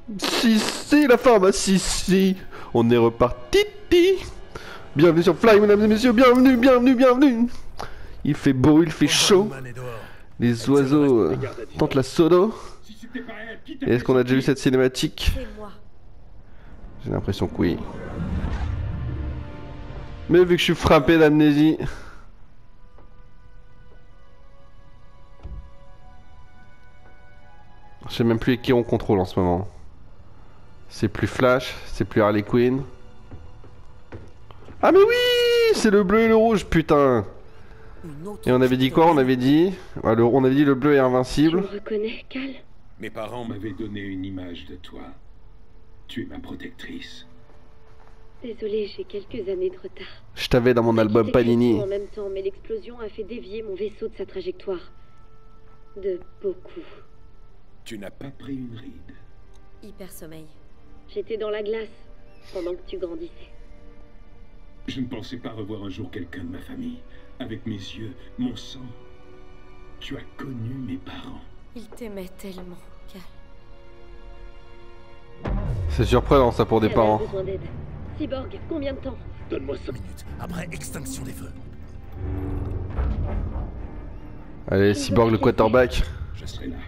Si, la pharmacie, si. On est reparti. Bienvenue sur Fly, mesdames et messieurs. Bienvenue. Il fait beau, il fait chaud. Les oiseaux tentent la sodo. Est-ce qu'on a déjà vu cette cinématique? J'ai l'impression que oui. Mais vu que je suis frappé d'amnésie... Je sais même plus qui on contrôle en ce moment. C'est plus Flash, c'est plus Harley Quinn. Ah mais oui, c'est le bleu et le rouge, putain. Et on avait dit quoi? On avait dit... on avait dit le bleu est invincible. Tu me reconnais, Cal? Mes parents m'avaient donné une image de toi. Tu es ma protectrice. Désolée, j'ai quelques années de retard. Je t'avais dans mon album Panini. En même temps, mais l'explosion a fait dévier mon vaisseau de sa trajectoire. De beaucoup. Tu n'as pas pris une ride. Hyper sommeil. J'étais dans la glace pendant que tu grandissais. Je ne pensais pas revoir un jour quelqu'un de ma famille. Avec mes yeux, mon sang. Tu as connu mes parents. Ils t'aimaient tellement, Cal. C'est surprenant ça pour des parents. Besoin d'aide. Cyborg, combien de temps? Donne-moi 5 minutes, après extinction des feux. Allez, Cyborg le quarterback. Je serai là.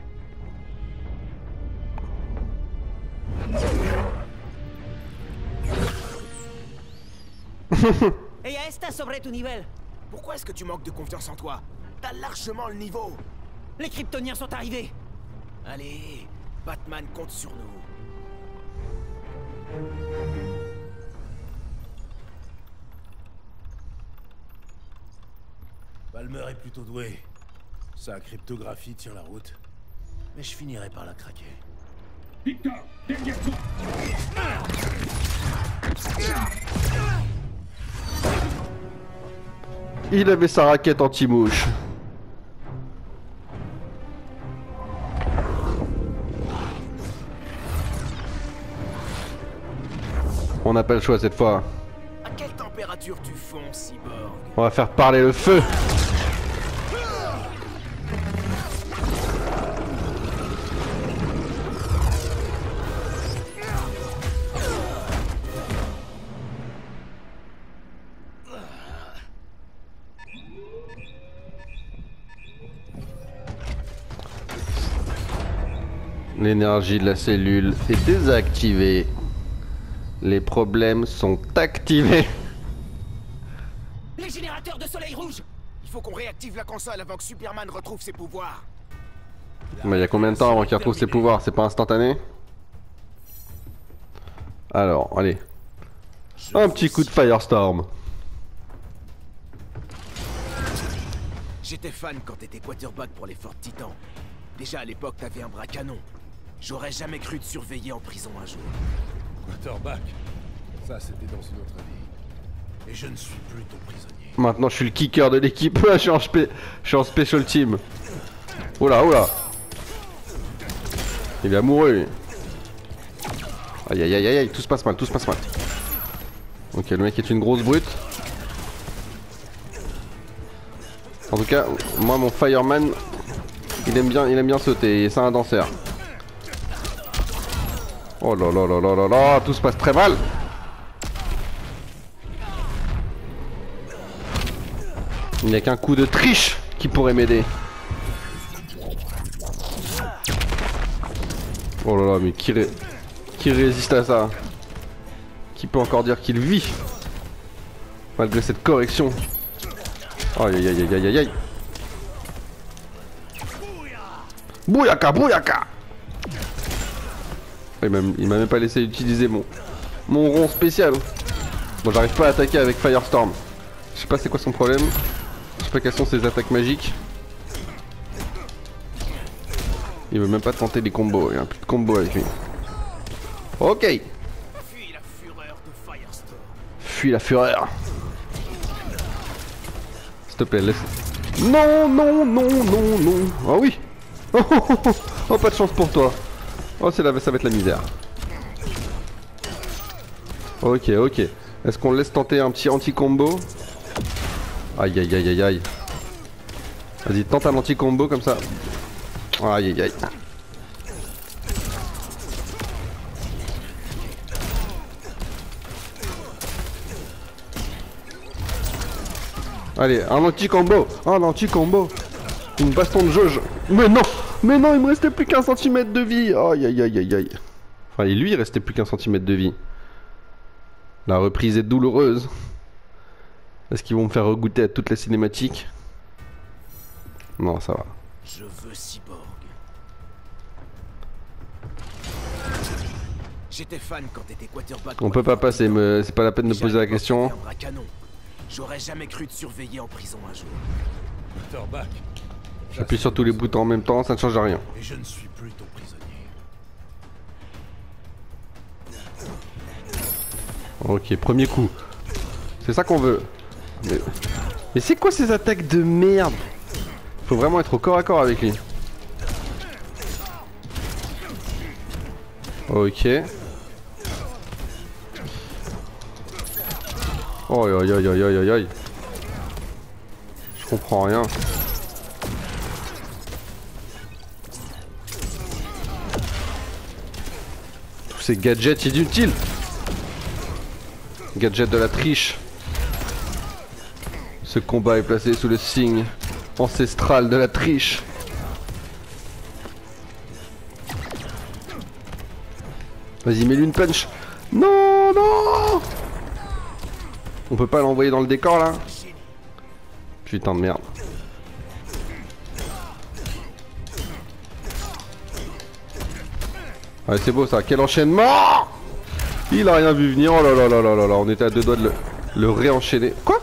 Ella está sobre tu nivel. Pourquoi est-ce que tu manques de confiance en toi? T'as largement le niveau. Les Kryptoniens sont arrivés. Allez, Batman compte sur nous. Palmer est plutôt doué. Sa cryptographie tient la route. Mais je finirai par la craquer. Victor, derrière toi. Il avait sa raquette anti-mouche. On n'a pas le choix cette fois. À quelle température tu fonds, Cyborg? On va faire parler le feu. L'énergie de la cellule est désactivée. Les problèmes sont activés. Les générateurs de soleil rouge. Il faut qu'on réactive la console avant que Superman retrouve ses pouvoirs. Mais il y a combien de temps avant qu'il retrouve ses pouvoirs? C'est pas instantané? Alors, allez. Un petit coup de Firestorm. J'étais fan quand t'étais quarterback pour les Fort Titans. Déjà à l'époque, t'avais un bras canon. J'aurais jamais cru te surveiller en prison un jour. Quarterback, ça c'était dans une autre vie. Et je ne suis plus ton prisonnier. Maintenant je suis le kicker de l'équipe. Je suis en special team. Oula. Il est amoureux lui. Aïe, tout se passe mal. Ok, le mec est une grosse brute. En tout cas, moi mon fireman, il aime bien sauter, c'est un danseur. Oh là, tout se passe très mal. Il n'y a qu'un coup de triche qui pourrait m'aider. Oh là là, mais qui résiste à ça? Qui peut encore dire qu'il vit malgré cette correction? Aïe. Bouyaka. Il m'a même pas laissé utiliser mon rond spécial. Bon, j'arrive pas à attaquer avec Firestorm. Je sais pas c'est quoi son problème. Je sais pas quelles sont ses attaques magiques. Il veut même pas tenter des combos. Il y a plus de combos avec lui. Ok. Fuis la fureur de Firestorm. Fuis la fureur. S'il te plaît, laisse. Non. Ah oui. Oh, pas de chance pour toi. Oh, ça va être la misère. Ok. Est-ce qu'on laisse tenter un petit anti-combo? Aïe. Vas-y, tente un anti-combo comme ça. Aïe. Allez, un anti-combo. Un anti-combo. Une baston de jauge. Mais non, il me restait plus qu'un centimètre de vie. Aïe aïe aïe aïe aïe. Enfin, et lui, il restait plus qu'un centimètre de vie. La reprise est douloureuse. Est-ce qu'ils vont me faire regoûter à toute la cinématique? Non, ça va. Je veux Cyborg. J'étais fan quand t'étais quarterback. On peut pas passer, mais c'est pas la peine de poser la question. J'aurais jamais cru te surveiller en prison un jour. Quarterback. J'appuie sur tous les boutons en même temps, ça ne change rien. Et je ne suis plus ton prisonnier. Ok, premier coup. C'est ça qu'on veut. Mais c'est quoi ces attaques de merde? Faut vraiment être au corps à corps avec lui. Ok. Oh aïe aïe aïe aïe aïe aïe. Je comprends rien. Tous ces gadgets inutiles. Gadget de la triche. Ce combat est placé sous le signe ancestral de la triche. Vas-y, mets-lui une punch. Non, non. On peut pas l'envoyer dans le décor là? Putain de merde. Ouais, c'est beau ça. Quel enchaînement! Il a rien vu venir. Oh là là là là là là. On était à deux doigts de le réenchaîner. Quoi?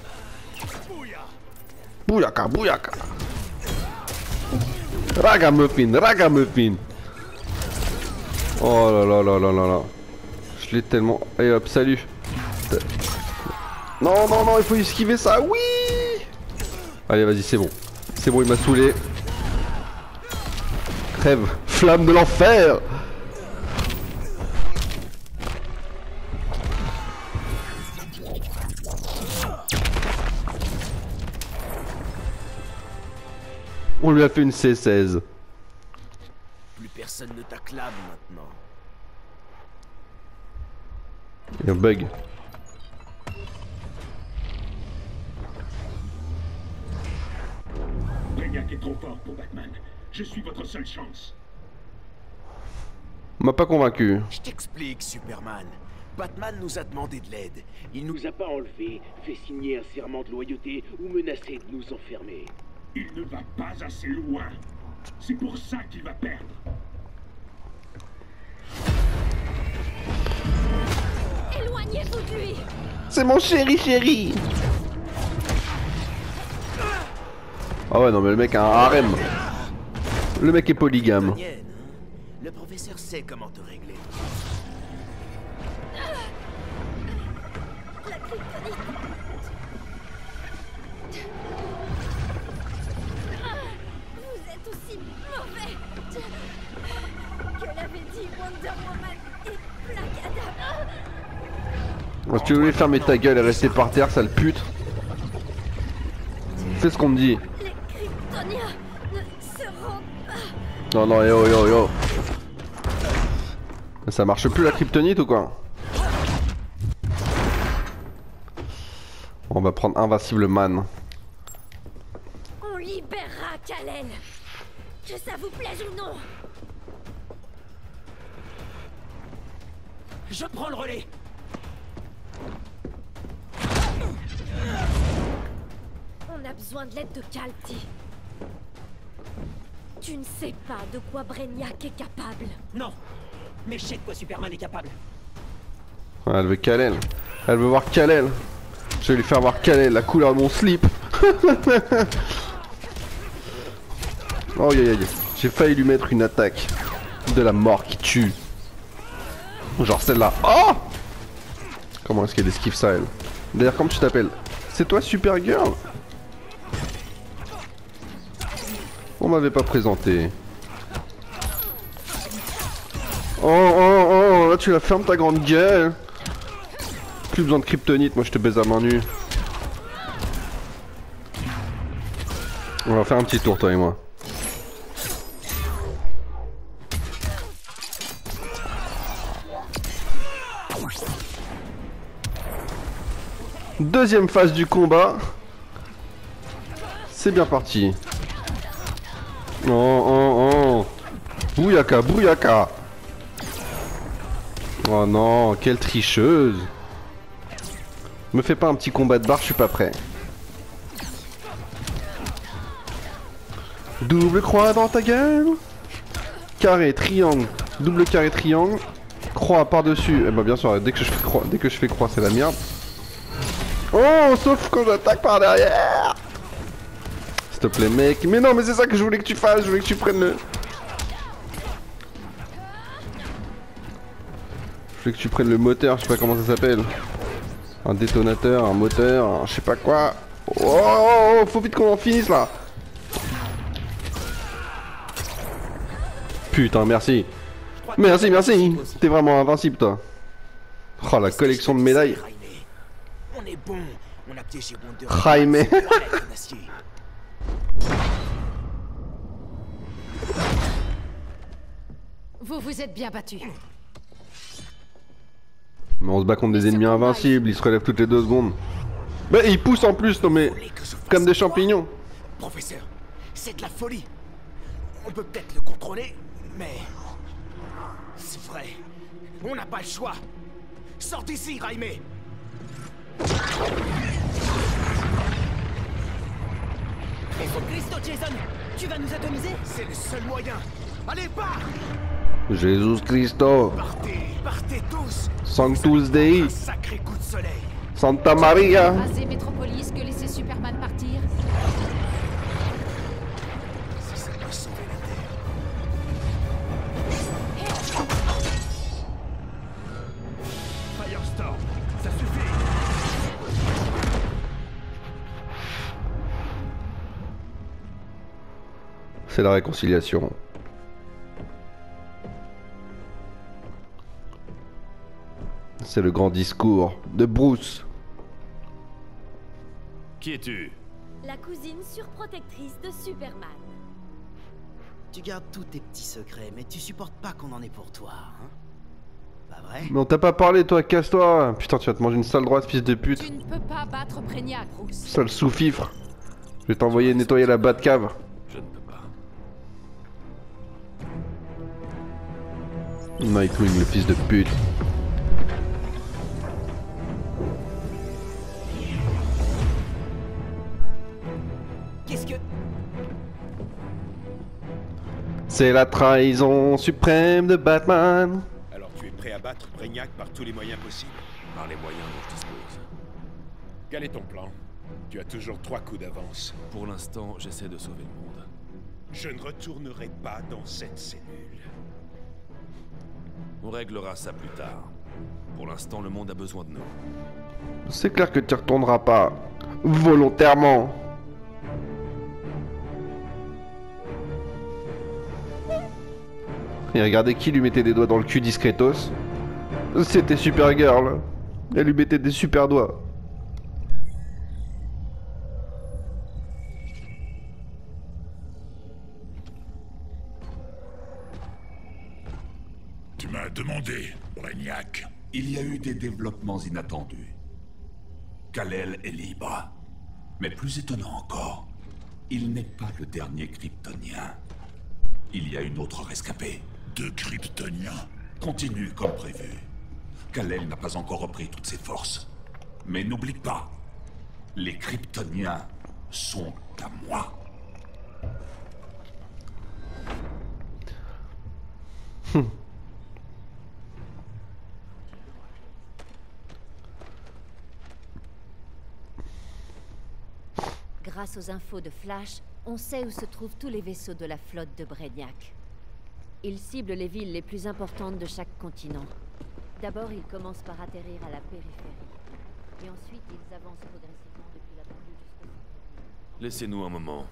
Bouyaka, bouyaka. Ragamuffin, ragamuffin. Oh là là là là là là. Je l'ai tellement... Allez hop, salut. Non, non, non, il faut esquiver ça. Oui. Allez, vas-y, c'est bon. C'est bon, il m'a saoulé. Crève. Flamme de l'enfer. On lui a fait une C16. Plus personne ne t'acclame maintenant. Il y a un bug. Brainiac est trop fort pour Batman. Je suis votre seule chance. On m'a pas convaincu. Je t'explique, Superman. Batman nous a demandé de l'aide. Il nous a pas enlevé, fait signer un serment de loyauté ou menacé de nous enfermer. Il ne va pas assez loin. C'est pour ça qu'il va perdre. Éloignez-vous de lui. C'est mon chéri. Ah ouais, non mais le mec a un harem. Le mec est polygame. Le professeur sait comment te régler. La kryptonite. Vous êtes aussi mauvais que l'avait dit Wonder Woman et Black Adam. Si tu voulais fermer ta gueule et rester par terre, sale pute. Fais ce qu'on te dit. Les Kryptoniens ne se rendent pas. Non, non, yo, yo, yo. Ça marche plus la kryptonite ou quoi? On va prendre Invincible Man. On libérera Kal-El. Que ça vous plaise ou non. Je prends le relais. On a besoin de l'aide de Kal, petit. Tu ne sais pas de quoi Brainiac est capable. Non. Mais je sais de quoi Superman est capable. Ouais, elle veut Kal-El. Elle veut voir Kal-El. Je vais lui faire voir Kal-El, la couleur de mon slip. Oh aïe aïe. J'ai failli lui mettre une attaque de la mort qui tue. Genre celle-là. Oh! Comment est-ce qu'elle esquive ça, elle? D'ailleurs, comment tu t'appelles? C'est toi, Supergirl? On m'avait pas présenté. Oh, oh, oh, là tu la fermes ta grande gueule. Plus besoin de kryptonite, moi je te baise à main nue. On va faire un petit tour, toi et moi. Deuxième phase du combat. C'est bien parti. Oh. Bouyaka, bouyaka. Oh non, quelle tricheuse. Me fais pas un petit combat de barre, je suis pas prêt. Double croix dans ta gueule. Carré, triangle, double carré, triangle. Croix par-dessus. Eh ben bien sûr, dès que je fais croix, c'est la merde. Oh, sauf quand j'attaque par derrière. S'il te plaît, mec. Mais non, mais c'est ça que je voulais que tu fasses. Je voulais que tu prennes le... Je voulais que tu prennes le moteur, je sais pas comment ça s'appelle. Un détonateur, un moteur, je sais pas quoi. Oh, faut vite qu'on en finisse là. Putain, merci. Merci. T'es vraiment invincible, toi. Oh, la collection de médailles. On est bon. On a piégé Wonder. Jaime. Vous vous êtes bien battu. Mais on se bat contre des ennemis invincibles, ils se relèvent toutes les 2 secondes. Mais ils poussent en plus, non mais... Comme des champignons. Professeur, c'est de la folie. On peut peut-être le contrôler, mais... C'est vrai. On n'a pas le choix. Sors d'ici, Jaime. Christo, Jason, tu vas nous atomiser? C'est le seul moyen. Allez, pars! Jésus Christo. Partez tous. Sanctus Dei. Un sacré coup de soleil. Santa Maria. Raser Metropolis que laisser Superman partir. Si ça peut sauver la Terre. Firestorm, ça suffit. C'est la réconciliation. C'est le grand discours de Bruce. Qui es-tu? La cousine surprotectrice de Superman. Tu gardes tous tes petits secrets, mais tu supportes pas qu'on en ait pour toi, hein? Pas vrai? Mais on t'a pas parlé, toi, casse-toi. Putain, tu vas te manger une sale droite, fils de pute. Tu ne peux pas battre Brainiac, Bruce. Sale sous-fifre. Je vais t'envoyer nettoyer la Batcave. Je ne peux pas. Nightwing, le fils de pute. Qu'est-ce que... C'est la trahison suprême de Batman. Alors tu es prêt à battre Brainiac par tous les moyens possibles? Par les moyens dont je dispose. Quel est ton plan? Tu as toujours 3 coups d'avance. Pour l'instant, j'essaie de sauver le monde. Je ne retournerai pas dans cette cellule. On réglera ça plus tard. Pour l'instant, le monde a besoin de nous. C'est clair que tu retourneras pas. Volontairement. Et regardez qui lui mettait des doigts dans le cul discretos. C'était Supergirl. Elle lui mettait des super doigts. Tu m'as demandé, Brainiac. Il y a eu des développements inattendus. Kal-El est libre. Mais plus étonnant encore, il n'est pas le dernier Kryptonien. Il y a une autre rescapée. 2 Kryptoniens? Continue comme prévu. Kal-El n'a pas encore repris toutes ses forces. Mais n'oublie pas, les Kryptoniens sont à moi. Grâce aux infos de Flash, on sait où se trouvent tous les vaisseaux de la flotte de Brainiac. Ils ciblent les villes les plus importantes de chaque continent. D'abord, ils commencent par atterrir à la périphérie. Et ensuite, ils avancent progressivement depuis la banlieue jusqu'au centre. Laissez-nous un moment.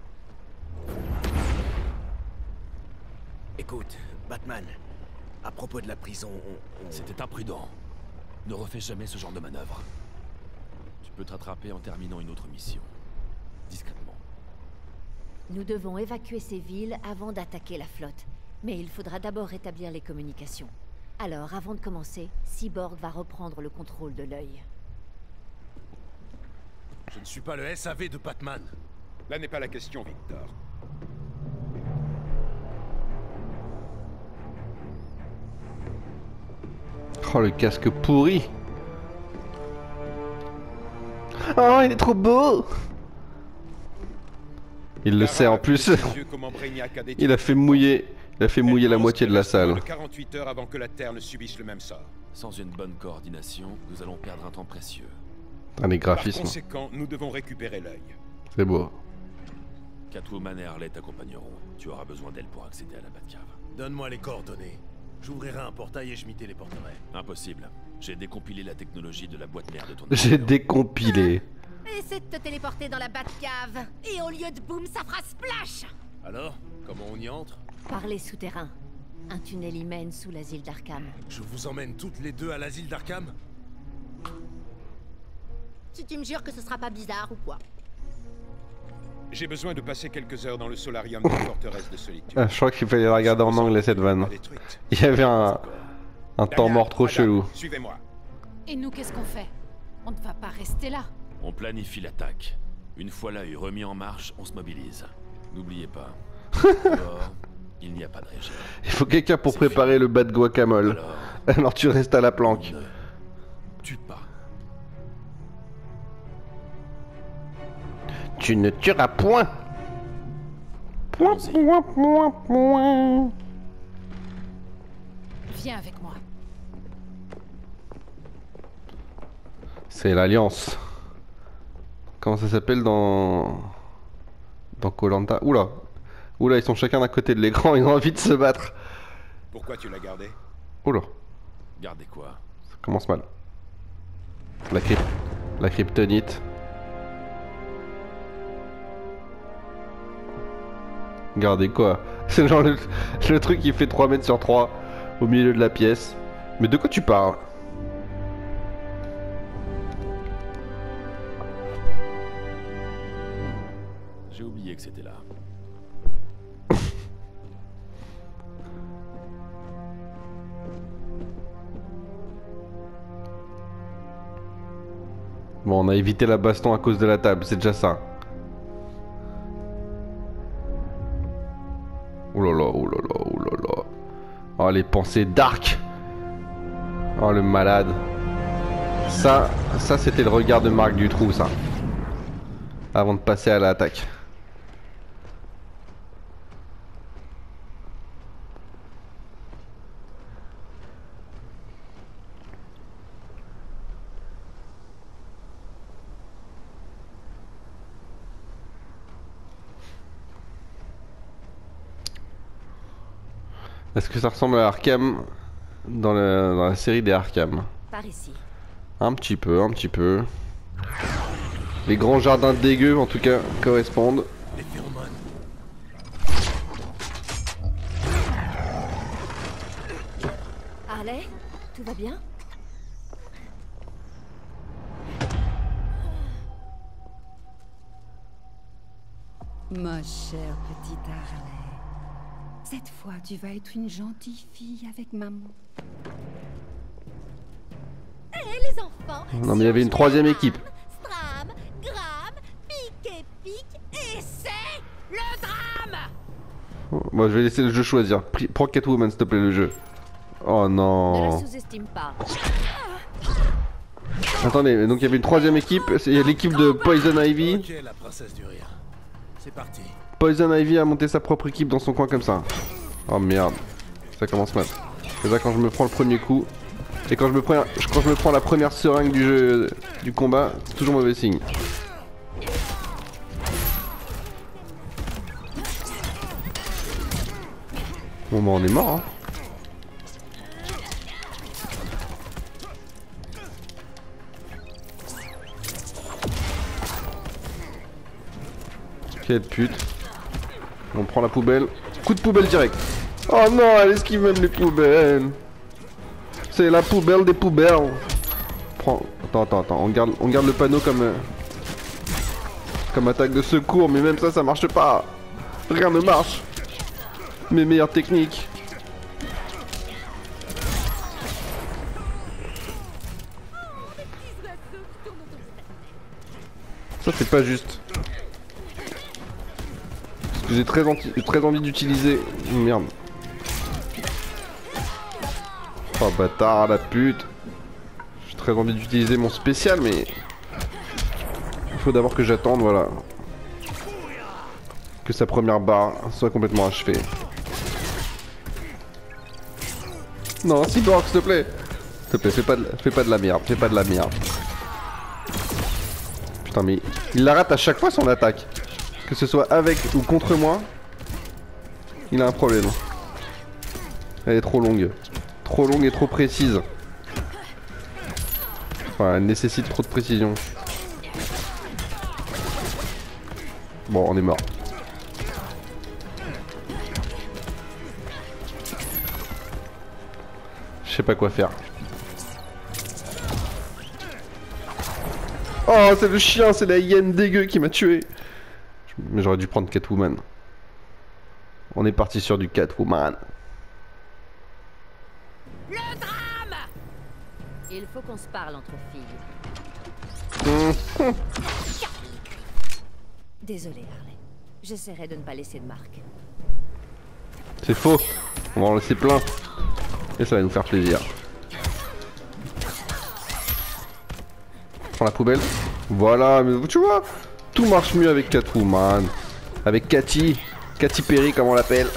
Écoute, Batman, à propos de la prison, C'était imprudent. Ne refais jamais ce genre de manœuvre. Tu peux te rattraper en terminant une autre mission. Discrètement. Nous devons évacuer ces villes avant d'attaquer la flotte. Mais il faudra d'abord rétablir les communications. Alors, avant de commencer, Cyborg va reprendre le contrôle de l'œil. Je ne suis pas le SAV de Batman. Là n'est pas la question, Victor. Oh, le casque pourri. Oh, il est trop beau. Il le sait en plus. Il a fait mouiller la moitié de la salle. 48 heures avant que la Terre ne subisse le même sort. Sans une bonne coordination, nous allons perdre un temps précieux. Ah, les graphismes. Par conséquent, nous devons récupérer l'œil. C'est beau. Catwoman et Harley t'accompagneront. Tu auras besoin d'elle pour accéder à la Batcave. Donne-moi les coordonnées. J'ouvrirai un portail et je m'y téléporterai. Impossible. J'ai décompilé la technologie de la boîte mère de ton... J'ai décompilé. Essaie de te téléporter dans la Batcave. Et au lieu de boum, ça fera splash. Alors, comment on y entre? Par les souterrains. Un tunnel y mène sous l'asile d'Arkham. Je vous emmène toutes les deux à l'asile d'Arkham? Si tu me jures que ce sera pas bizarre ou quoi? J'ai besoin de passer quelques heures dans le solarium de la forteresse de solitude. Ah, je crois qu'il fallait la regarder en anglais cette vanne. Il y avait un temps mort trop chelou. Suivez-moi. Et nous, qu'est-ce qu'on fait? On ne va pas rester là. On planifie l'attaque. Une fois l'œil remis en marche, on se mobilise. N'oubliez pas. Dehors, il n'y a pas de régime. Il faut quelqu'un pour préparer le bad guacamole. Alors tu restes à la planque. Tue pas. Tu ne tueras point. Point, point, point, point. Viens avec moi. C'est l'Alliance. Comment ça s'appelle dans Koh-Lanta? Oula. Oula, ils sont chacun d'un côté de l'écran, ils ont envie de se battre. Pourquoi tu l'as gardé? Oula. Gardez quoi? Ça commence mal. La kryptonite. Regardez quoi? C'est genre le truc qui fait 3 mètres sur 3 au milieu de la pièce. Mais de quoi tu parles? J'ai oublié que c'était là. Bon, on a évité la baston à cause de la table, c'est déjà ça. Oh là là, oh là là, oh là là. Oh, les pensées dark. Oh, le malade. Ça c'était le regard de Marc Dutroux, ça. Avant de passer à l'attaque. Est-ce que ça ressemble à Arkham dans la série des Arkham? Par ici. Un petit peu, un petit peu. Les grands jardins dégueux en tout cas correspondent. Les phéromones. Harley, tout va bien? Ma chère petite Harley. Cette fois, tu vas être une gentille fille avec maman. Hé, les enfants! Non mais il y avait une troisième équipe. Stram, Gram, Pic et Pic, et c'est le drame! Moi je vais laisser le jeu choisir. Prends Catwoman s'il te plaît le jeu. Oh Ne la non. sous-estime pas. Attendez, donc il y avait une troisième équipe. Il y a l'équipe de Poison Ivy. Ok, la princesse du rire. C'est parti. Poison Ivy a monté sa propre équipe dans son coin comme ça. Oh merde. Ça commence mal. C'est là quand je me prends le premier coup. Et quand je me prends la première seringue du jeu du combat, c'est toujours mauvais signe. Bon bah on est mort hein. Quelle pute. On prend la poubelle. Coup de poubelle direct. Oh non, elle esquive même les poubelles. C'est la poubelle des poubelles. Prends. Attends. On garde le panneau comme attaque de secours, mais même ça marche pas. Rien ne marche. Mes meilleures techniques. Ça c'est pas juste. que j'ai très envie d'utiliser. Merde. Oh bâtard, la pute. J'ai très envie d'utiliser mon spécial, mais il faut d'abord que j'attende, voilà, que sa première barre soit complètement achevée. Non, Cyborg, s'il te plaît. S'il te plaît, fais pas de la merde, fais pas de la merde. Putain, mais il la rate à chaque fois son attaque. Que ce soit avec ou contre moi, il a un problème. Elle est trop longue. Trop longue et trop précise. Enfin, elle nécessite trop de précision. Bon, on est mort. Je sais pas quoi faire. Oh, c'est le chien, c'est la hyène dégueu qui m'a tué. Mais j'aurais dû prendre Catwoman. On est parti sur du Catwoman. Le drame! Il faut qu'on se parle entre filles. Désolé, Harley. J'essaierai de ne pas laisser de marque. C'est faux. On va en laisser plein. Et ça va nous faire plaisir. Prends la poubelle. Voilà, mais tu vois, tout marche mieux avec Catwoman. Avec Cathy. Cathy Perry, comme on l'appelle.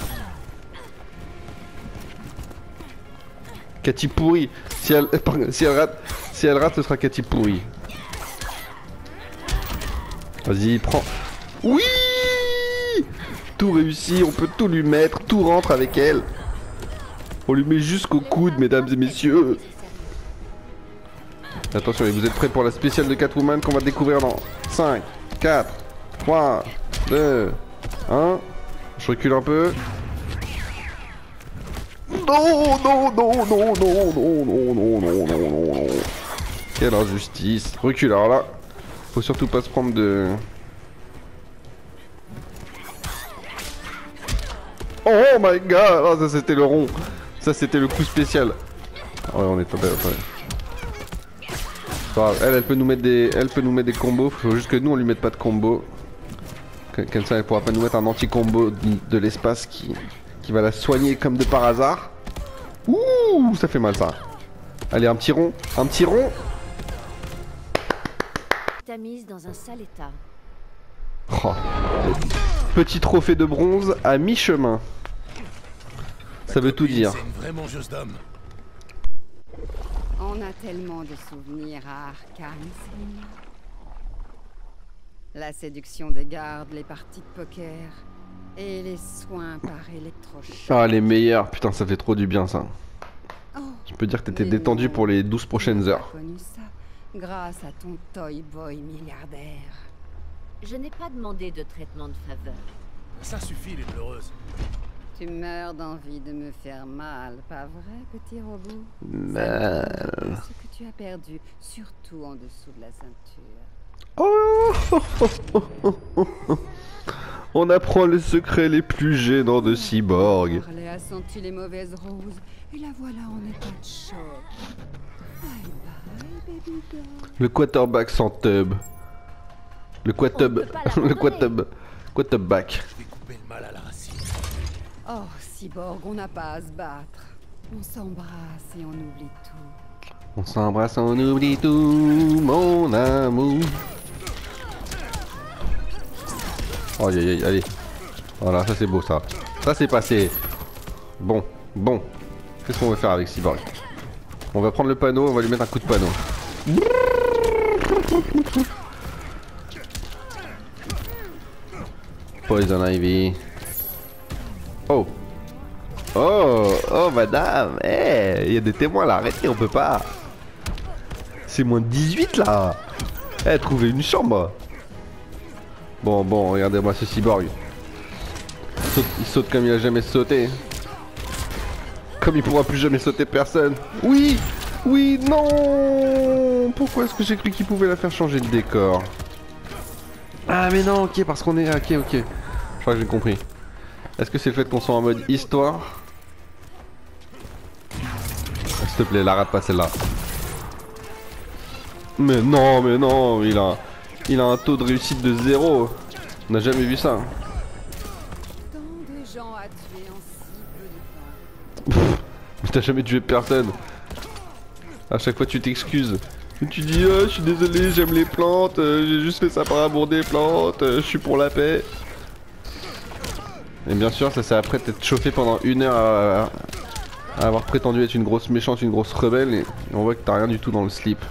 Cathy pourrie. Si elle rate, ce sera Cathy pourrie. Vas-y, prends. Oui! Tout réussi, on peut tout lui mettre, tout rentre avec elle. On lui met jusqu'au coude, mesdames et messieurs. Attention, vous êtes prêts pour la spéciale de Catwoman qu'on va découvrir dans 5, 4, 3, 2, 1. Je recule un peu. Non, non, non, non, non, non, non, non, non, non, non. Quelle injustice. Recule, alors là, faut surtout pas se prendre de... Oh my god, oh, ça c'était le rond. Ça c'était le coup spécial. Ouais, on est tombé. Elle peut nous mettre des combos. Faut juste que nous on lui mette pas de combo. Comme ça elle pourra pas nous mettre un anti-combo de l'espace qui va la soigner comme de par hasard. Ouh, ça fait mal ça. Allez, un petit rond, un petit rond. Ta mise dans un sale état. Oh. Petit trophée de bronze à mi-chemin. Ça veut tout dire. C'est une vraie mangeuse d'hommes. On a tellement de souvenirs à Arkham, Selina. La séduction des gardes, les parties de poker et les soins par électrochoc. Ah, les meilleurs. Putain, ça fait trop du bien ça. Oh, je peux dire que t'étais détendu pour les 12 prochaines heures. Connu ça grâce à ton toy boy milliardaire. Je n'ai pas demandé de traitement de faveur. Ça suffit, les pleureuses. Tu meurs d'envie de me faire mal, pas vrai, petit robot? Mal. Ce que tu as perdu, surtout en dessous de la ceinture. Oh. On apprend les secrets les plus gênants de Cyborg. Harley a senti les mauvaises roses, et la voilà en état de choc. Bye bye, baby doll. Le quarterback sans tub. Le quarterback. Quarterback. Je vais couper le mal à la racine. Oh, Cyborg, on n'a pas à se battre. On s'embrasse et on oublie tout. On s'embrasse, on oublie tout, mon amour. Oh, allez. Voilà, ça c'est beau ça. Ça c'est passé. Bon. Qu'est-ce qu'on va faire avec Cyborg? On va prendre le panneau, on va lui mettre un coup de panneau. Poison Ivy. Oh, madame. Il y a des témoins là, arrêtez, on peut pas. C'est moins de 18 là. Trouvez une chambre. Bon, regardez-moi ce Cyborg. Il saute comme il a jamais sauté. Comme il pourra plus jamais sauter personne. Oui, non. Pourquoi est-ce que j'ai cru qu'il pouvait la faire changer de décor? Ah mais non, ok, parce qu'on est... Ok. Je crois que j'ai compris. Est-ce que c'est le fait qu'on soit en mode histoire? S'il te plaît, la rate pas celle-là. Mais non, il a un taux de réussite de 0. On n'a jamais vu ça. T'as jamais tué personne. À chaque fois tu t'excuses. Tu dis je suis désolé, j'aime les plantes, j'ai juste fait ça par amour des plantes, je suis pour la paix. Et bien sûr ça c'est après t'être chauffé pendant 1 heure à avoir prétendu être une grosse méchante, une grosse rebelle et on voit que t'as rien du tout dans le slip.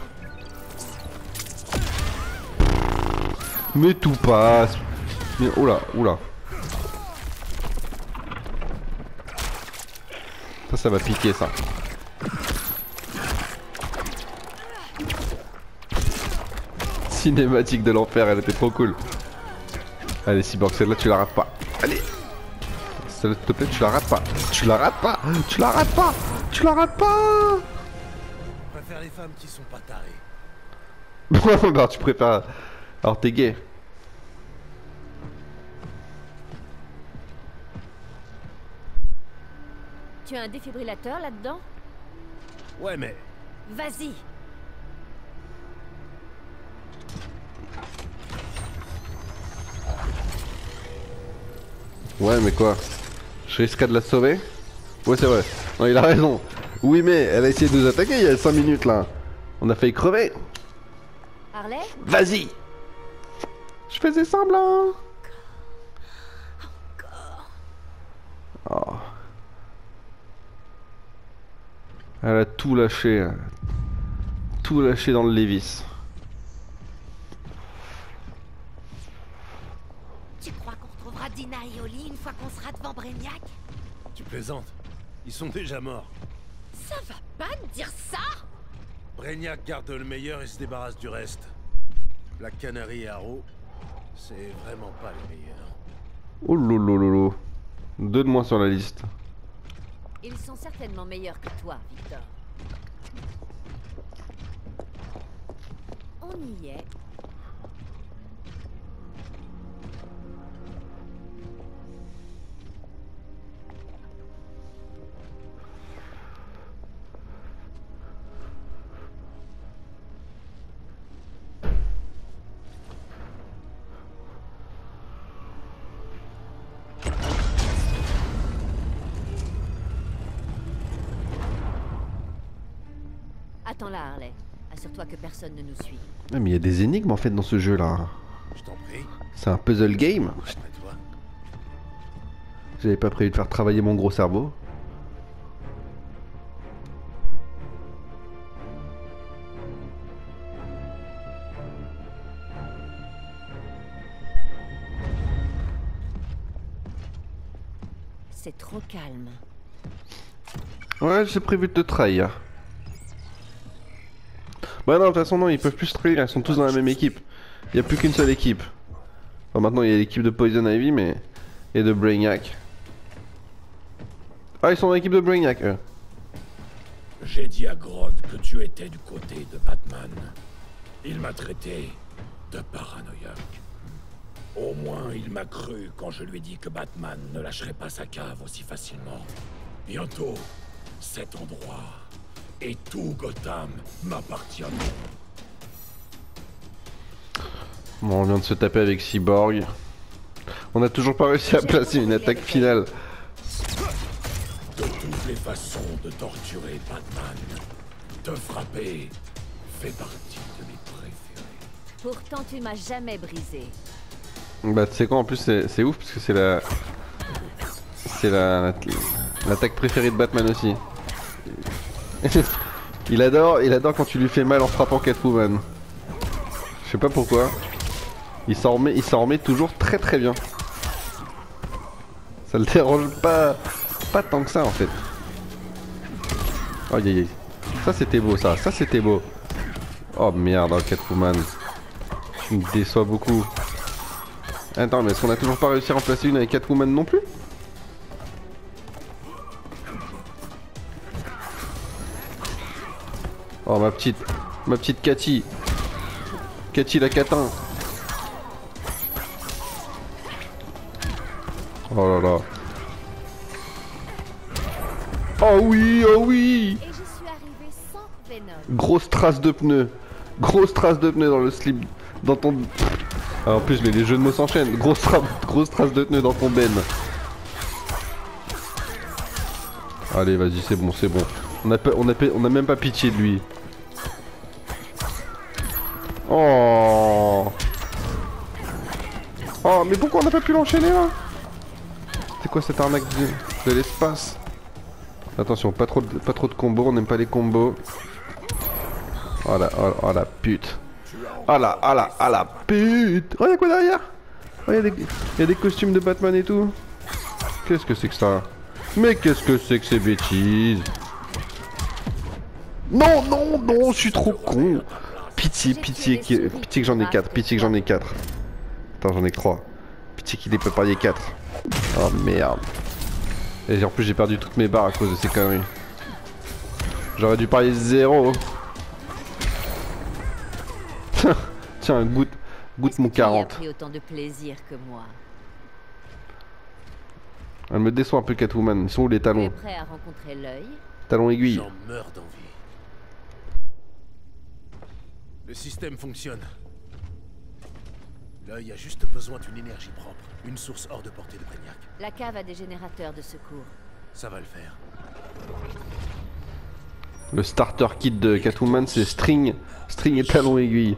Mais tout passe. Mais oula, oula. Ça va piquer ça. Cinématique de l'enfer, elle était trop cool. Allez Cyborg, celle-là tu la rates pas. Allez. Celle-là s'il te plaît, tu la rates pas. Tu la rates pas. Tu la rates pas. Tu la rates pas. Je préfère les femmes qui sont pas tarées. Alors tu préfères... Alors t'es gay. Tu as un défibrillateur là-dedans? Ouais mais... Vas-y. Ouais mais quoi? Je risquerais de la sauver? Ouais c'est vrai. Non il a raison. Oui mais elle a essayé de nous attaquer il y a 5 minutes là. On a failli crever. Harley? Vas-y. Je faisais semblant. Oh. Elle a tout lâché. Tout lâché dans le Lévis. Tu crois qu'on retrouvera Dina et Oli une fois qu'on sera devant Brainiac? Tu plaisantes. Ils sont déjà morts. Ça va pas me dire ça? Brainiac garde le meilleur et se débarrasse du reste. La Canary et Arrow, c'est vraiment pas les meilleurs. Oh lolo. 2 de moins sur la liste. Ils sont certainement meilleurs que toi, Victor. On y est. Attends là, Harley. Assure-toi que personne ne nous suit. Ah, mais il y a des énigmes en fait dans ce jeu là. Je t'en prie. C'est un puzzle game. J'avais pas prévu de faire travailler mon gros cerveau. C'est trop calme. Ouais, j'ai prévu de te trahir. Bah non, de toute façon non, ils peuvent plus se trahir, ils sont tous dans la même équipe. Il n'y a plus qu'une seule équipe. Enfin, maintenant il y a l'équipe de Poison Ivy mais... et de Brainiac. Ah, ils sont dans l'équipe de Brainiac eux. J'ai dit à Grodd que tu étais du côté de Batman. Il m'a traité de paranoïaque. Au moins, il m'a cru quand je lui ai dit que Batman ne lâcherait pas sa cave aussi facilement. Bientôt, cet endroit et tout Gotham m'appartiendront. Bon, on vient de se taper avec Cyborg. On a toujours pas réussi à placer une attaque finale. De toutes les façons de torturer Batman, te frapper fait partie de mes préférés. Pourtant, tu m'as jamais brisé. Bah tu sais quoi, en plus c'est ouf parce que c'est la... c'est l'attaque préférée de Batman aussi. il adore quand tu lui fais mal en frappant Catwoman. Je sais pas pourquoi. Il s'en remet toujours très très bien. Ça le dérange pas tant que ça en fait. Oh aïe aïe. Ça c'était beau ça c'était beau. Oh merde, oh, Catwoman. Tu me déçois beaucoup. Attends, mais est-ce qu'on a toujours pas réussi à remplacer une avec Catwoman non plus? Oh ma petite Cathy. Cathy la catin. Oh là là. Oh oui, oh oui. Et je suis arrivé sans Venom. Grosse trace de pneu. Grosse trace de pneu dans le slip. Dans ton... Ah, en plus, mais les jeux de mots s'enchaînent. Grosse trace de pneu dans ton ben. Allez, vas-y, c'est bon, c'est bon. On a même pas pitié de lui. Oh. Oh, mais pourquoi on n'a pas pu l'enchaîner là? C'est quoi cette arnaque de l'espace? Attention, pas trop de combos, on n'aime pas les combos. Oh la pute. Oh la pute. Oh, y'a quoi derrière? Oh, y'a des costumes de Batman et tout. Qu'est-ce que c'est que ça? Mais qu'est-ce que c'est que ces bêtises? Non, non, non, je suis trop con. Pitié que j'en ai 4, pitié que j'en ai 4. Attends, j'en ai que 3. Pitié qu'il ait pas parié 4. Oh merde. Et en plus j'ai perdu toutes mes barres à cause de ces conneries. J'aurais dû parier 0. Tiens, goûte mon 40. Pris autant de plaisir que moi. Elle me déçoit un peu Catwoman. Ils sont où les talons? Tu es prêt à rencontrer l'œil? Talons aiguilles. J'en meurs d'envie. Le système fonctionne. L'œil a juste besoin d'une énergie propre, une source hors de portée de Brainiac. La cave a des générateurs de secours. Ça va le faire. Le starter kit de Catwoman, c'est string et talons aiguilles.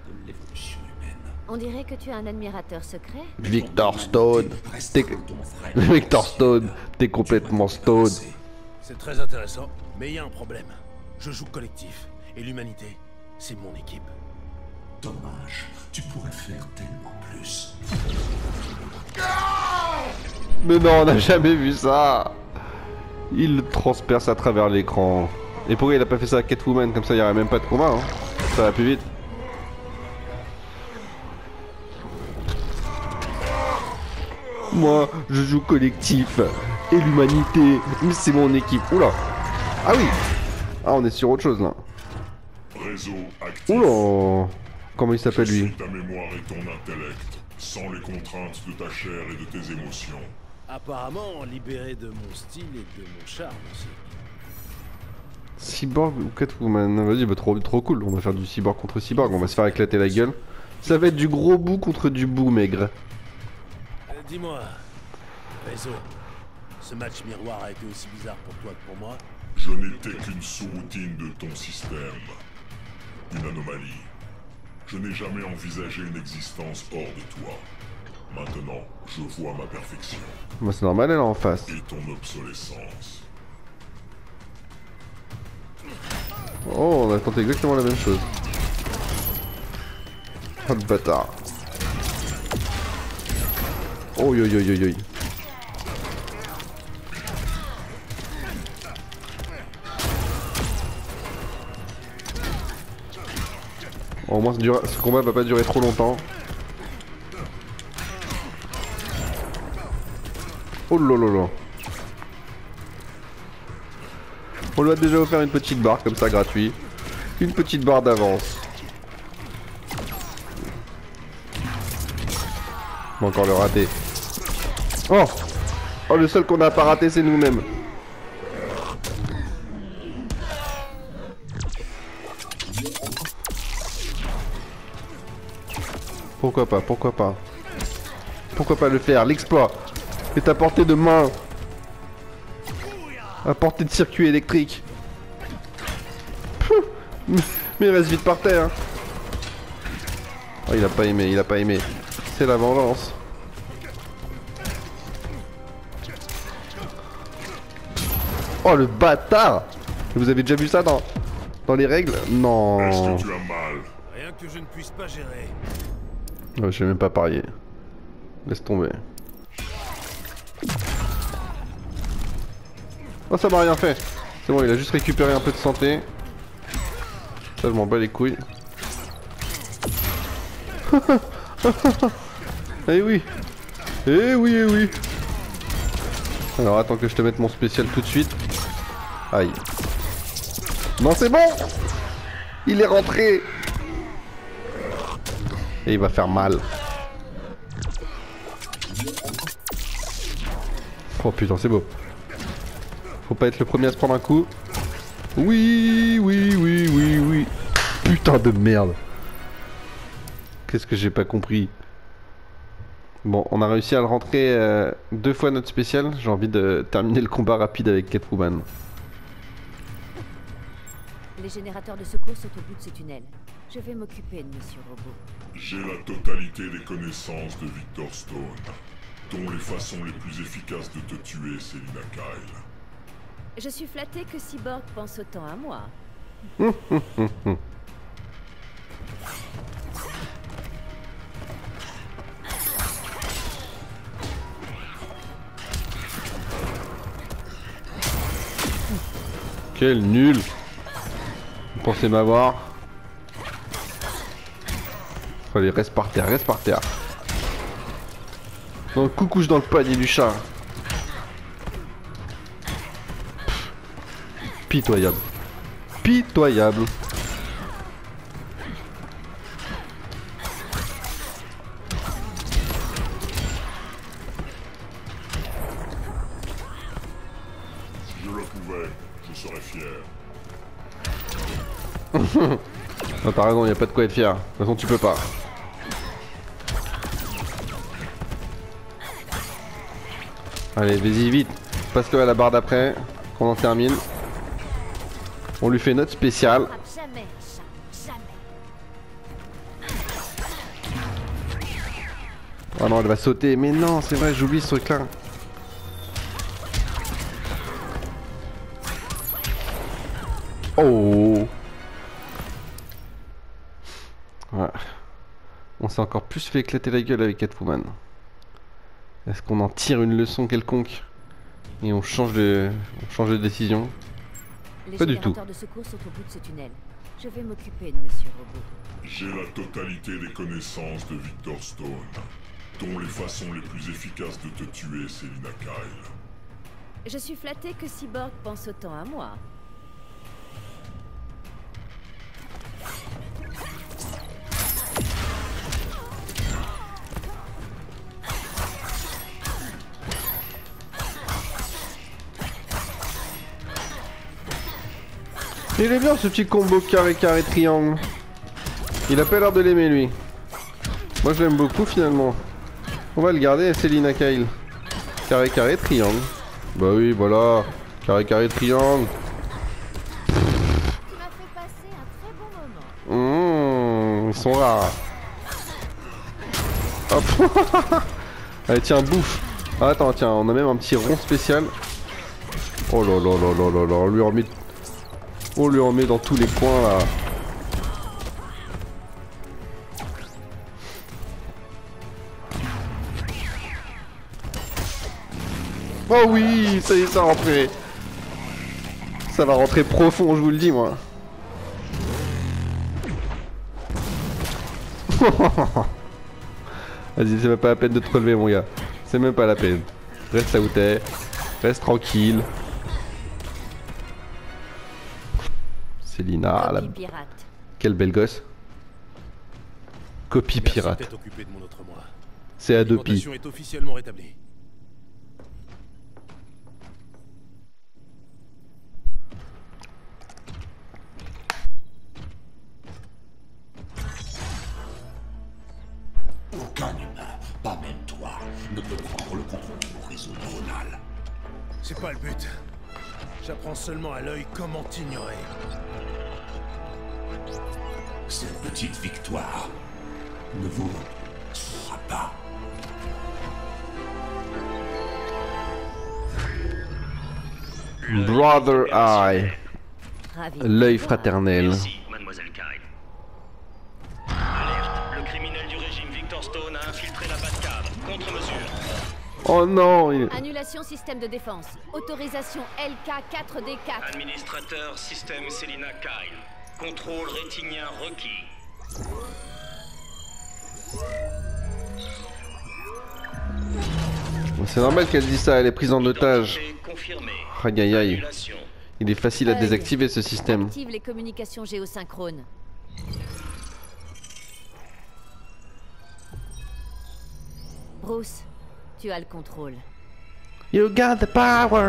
On dirait que tu as un admirateur secret. Victor Stone. Victor Stone, t'es complètement stone. C'est très intéressant, mais il y a un problème. Je joue collectif, et l'humanité, c'est mon équipe. Dommage, tu pourrais faire tellement plus. Mais non, on n'a jamais vu ça. Il le transperce à travers l'écran. Et pourquoi il a pas fait ça à Catwoman? Comme ça, il n'y aurait même pas de combat. Hein. Ça va plus vite. Moi, je joue collectif. Et l'humanité, mais c'est mon équipe. Oula. Ah oui. Ah, on est sur autre chose là. Réseau actif. Oula. Comment il s'appelle lui? Ta mémoire et ton intellect, sans les contraintes de ta chair et de tes émotions. Apparemment libéré de mon style et de mon charme aussi. Cyborg ou Catwoman? Vas-y, bah trop cool. On va faire du cyborg contre cyborg. On va se faire éclater la gueule. Ça va être du gros bout contre du bout maigre. Dis-moi, Réseau, ce match miroir a été aussi bizarre pour toi que pour moi? Je n'étais qu'une sous-routine de ton système. Une anomalie. Je n'ai jamais envisagé une existence hors de toi. Maintenant, je vois ma perfection. Moi, c'est normal, elle est en face. Et ton obsolescence. Oh, on a tenté exactement la même chose. Oh le bâtard. Oh yo yo yo yo. Au moins ce combat va pas durer trop longtemps. Oh lololo. On lui a déjà offert une petite barre comme ça gratuit. Une petite barre d'avance. On va encore le rater. Oh! Oh, le seul qu'on n'a pas raté, c'est nous-mêmes. Pourquoi pas, pourquoi pas? Pourquoi pas le faire? L'exploit est à portée de main. À portée de circuit électrique. Mais il reste vite par terre. Oh, il a pas aimé, il a pas aimé. C'est la vengeance. Oh le bâtard! Vous avez déjà vu ça dans les règles? Non. Est-ce que tu as mal? Rien que je ne puisse pas gérer. Oh, je vais même pas parier. Laisse tomber. Oh, ça m'a rien fait. C'est bon, il a juste récupéré un peu de santé. Ça, je m'en bats les couilles. Eh oui. Eh oui, eh oui. Alors, attends que je te mette mon spécial tout de suite. Aïe. Non, c'est bon. Il est rentré. Et il va faire mal. Oh putain, c'est beau. Faut pas être le premier à se prendre un coup. Oui, oui, oui, oui, oui. Putain de merde. Qu'est-ce que j'ai pas compris? Bon, on a réussi à le rentrer 2 fois notre spécial. J'ai envie de terminer le combat rapide avec Catwoman. Les générateurs de secours sont au bout de ce tunnel. Je vais m'occuper de Monsieur Robot. J'ai la totalité des connaissances de Victor Stone, dont les façons les plus efficaces de te tuer, Selina Kyle. Je suis flattée que Cyborg pense autant à moi. Quel nul! Vous pensez m'avoir? Allez, reste par terre, reste par terre. Non, coucouche dans le panier du chat. Pitoyable. Pitoyable. Si je le pouvais, je serais fier. Non, t'as raison, y a pas de quoi être fier. De toute façon, tu peux pas. Allez, vas-y vite. Passe-le à la barre d'après. Qu'on en termine. On lui fait notre spécial. Jamais, jamais. Oh non, elle va sauter. Mais non, c'est vrai, j'oublie ce truc-là. Oh. Ouais. On s'est encore plus fait éclater la gueule avec Catwoman. Est-ce qu'on en tire une leçon quelconque et on change de décision? Les Pas du tout. générateurs de secours sont au bout de ce tunnel. Je vais m'occuper de Monsieur Robot. J'ai la totalité des connaissances de Victor Stone, dont les façons les plus efficaces de te tuer, Selina Kyle. Je suis flattée que Cyborg pense autant à moi. Il est bien ce petit combo carré-carré-triangle. Il a pas l'air de l'aimer lui. Moi je l'aime beaucoup finalement. On va le garder, Selina Kyle. Carré-carré-triangle. Bah oui, voilà. Carré-carré-triangle. Tu m'as fait passer un très bon moment. Ils sont rares. Hop. Allez tiens, bouffe. Ah, attends, tiens, on a même un petit rond spécial. Oh là là là là là là, on lui en met dans tous les coins là. Oh oui, ça y est, ça va rentrer. Ça va rentrer profond, je vous le dis moi. Vas-y, c'est même pas la peine de te relever mon gars. C'est même pas la peine. Reste là où t'es. Reste tranquille. Selina, la... Quelle belle gosse. Copie pirate. C'est Adopi. L'alimentation est officiellement rétablie. Aucun humain, pas même toi, ne peut prendre le contrôle de mon réseau neuronal. C'est pas le but. J'apprends seulement à l'œil comment t'ignorer. Cette petite victoire ne vous sera pas. Brother Eye. L'œil fraternel. Merci, mademoiselle Kyle. Alerte, le criminel du régime Victor Stone a infiltré la Batcave. Contre-mesure. Oh non Annulation système de défense. Autorisation LK4D4. Administrateur système Selina Kyle. Contrôle rétinien requis. C'est normal qu'elle dise ça, elle est prise en otage. Aïe aïe aïe. Il est facile à désactiver ce système. Active les communications géosynchrones. Bruce, tu as le contrôle. You got the power.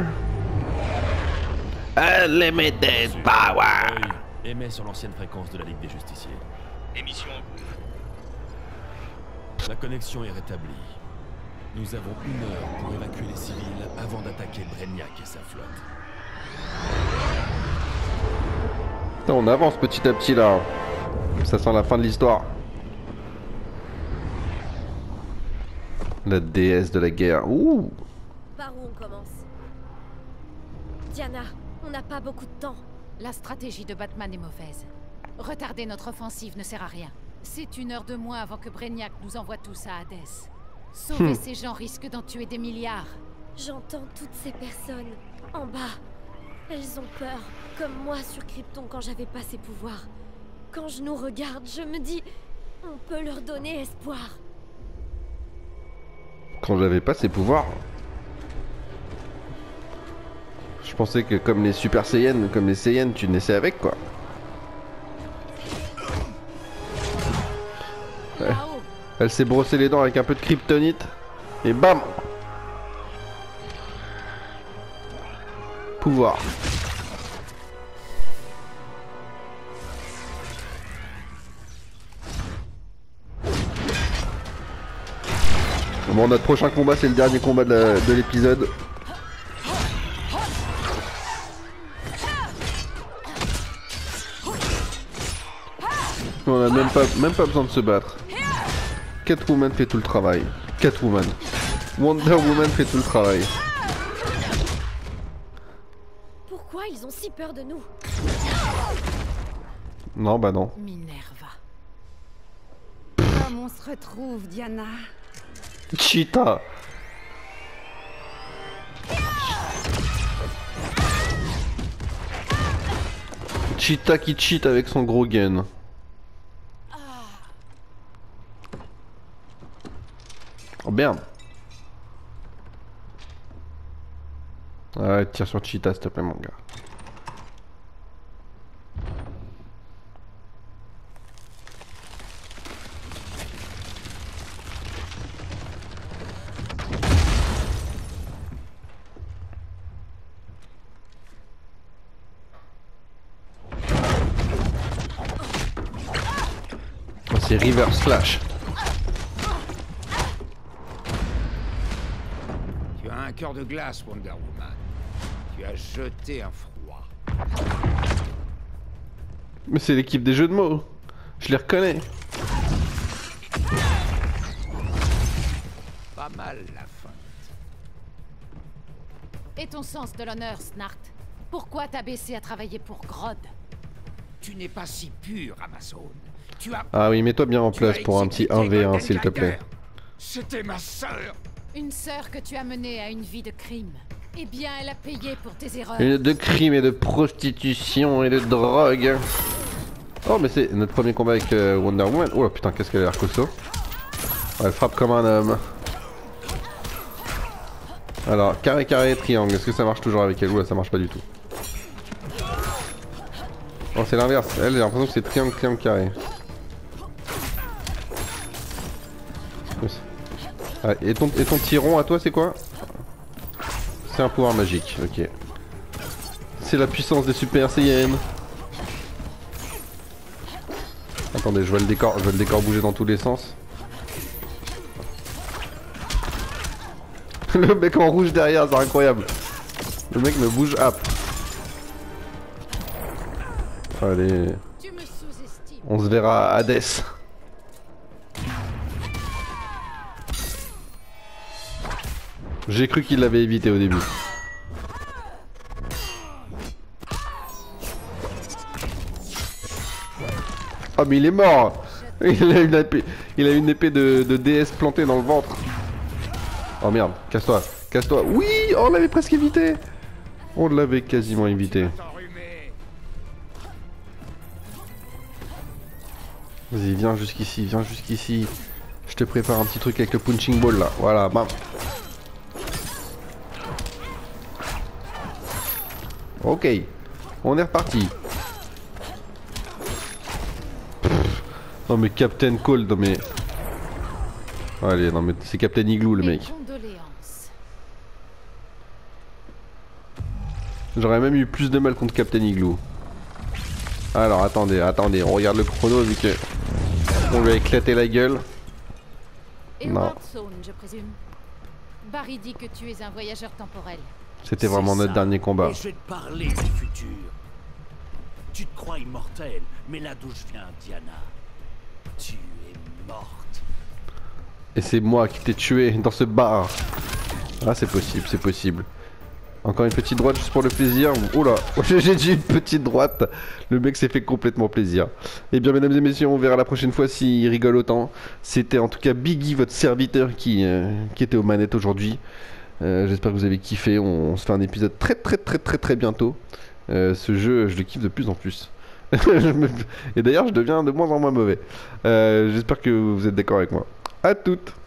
Unlimited power. Émet sur l'ancienne fréquence de la Ligue des Justiciers. Émission. La connexion est rétablie. Nous avons 1 heure pour évacuer les civils avant d'attaquer Brainiac et sa flotte. Putain, on avance petit à petit là. Ça sent la fin de l'histoire. La déesse de la guerre. Ouh. Par où on commence? Diana, on n'a pas beaucoup de temps. La stratégie de Batman est mauvaise. Retarder notre offensive ne sert à rien. C'est 1 heure de moins avant que Brainiac nous envoie tous à Hades. Sauver ces gens risque d'en tuer des milliards. J'entends toutes ces personnes en bas. Elles ont peur, comme moi sur Krypton quand j'avais pas ses pouvoirs. Quand je nous regarde, je me dis, on peut leur donner espoir. Quand j'avais pas ses pouvoirs. Je pensais que comme les Super Saiyans, comme les Saiyans, tu naissais avec quoi. Ouais. Elle s'est brossé les dents avec un peu de kryptonite. Et bam! Pouvoir. Bon, notre prochain combat, c'est le dernier combat de l'épisode. On a même pas besoin de se battre. Catwoman fait tout le travail. Catwoman. Wonder Woman fait tout le travail. Pourquoi ils ont si peur de nous? Non, bah non. Minerva. Comme on se retrouve, Diana? Cheetah. Cheetah qui cheat avec son gros gun. Oh merde. Ouais, tire sur Cheetah s'il te plaît mon gars. Oh, c'est Reverse Flash. Tu as un cœur de glace, Wonder Woman. Tu as jeté un froid. Mais c'est l'équipe des jeux de mots. Je les reconnais. Pas mal la fin. Et ton sens de l'honneur, Snart? Pourquoi t'as baissé à travailler pour Grodd? Tu n'es pas si pur, Amazon. Tu as... Ah oui, mets-toi bien en place pour un petit 1v1 s'il te plaît. C'était ma sœur. Une sœur que tu as menée à une vie de crime. Eh bien, elle a payé pour tes erreurs. De crime et de prostitution et de drogue. Oh, mais c'est notre premier combat avec Wonder Woman. Oh putain, qu'est-ce qu'elle a l'air costaud. Elle frappe comme un homme. Alors, carré, carré, triangle. Est-ce que ça marche toujours avec elle? Ou là, ça marche pas du tout. Oh, c'est l'inverse. Elle, j'ai l'impression que c'est triangle, triangle, carré. Ah, et ton tiron à toi, c'est quoi? C'est un pouvoir magique, ok. C'est la puissance des Super Saiyans. Attendez, je vois le décor bouger dans tous les sens. Le mec en rouge derrière, c'est incroyable. Le mec me bouge up. Allez. On se verra à Hades. J'ai cru qu'il l'avait évité au début. Oh mais il est mort. Il a une épée de déesse plantée dans le ventre. Oh merde, casse-toi, casse-toi. Oui, on l'avait presque évité. On l'avait quasiment évité. Vas-y, viens jusqu'ici, viens jusqu'ici. Je te prépare un petit truc avec le punching ball là. Voilà, bam. Ok, on est reparti. Non mais Captain Cold, non mais... Allez, non mais c'est Captain Igloo le mec. J'aurais même eu plus de mal contre Captain Igloo. Alors attendez, attendez, on regarde le chrono vu que... On lui a éclaté la gueule. Non. Barry dit que tu es un voyageur temporel. C'était vraiment notre dernier combat. Et je vais te parler du futur. Tu te crois immortel, mais là d'où je viens, Diana, tu es morte. Et c'est moi qui t'ai tué dans ce bar. Ah, c'est possible, c'est possible. Encore une petite droite juste pour le plaisir. Oula, j'ai dit une petite droite. Le mec s'est fait complètement plaisir. Et bien, mesdames et messieurs, on verra la prochaine fois s'il rigole autant. C'était en tout cas Biggie, votre serviteur, qui était aux manettes aujourd'hui. J'espère que vous avez kiffé. On se fait un épisode très bientôt. Ce jeu, je le kiffe de plus en plus. Et d'ailleurs, je deviens de moins en moins mauvais. J'espère que vous êtes d'accord avec moi. À toutes.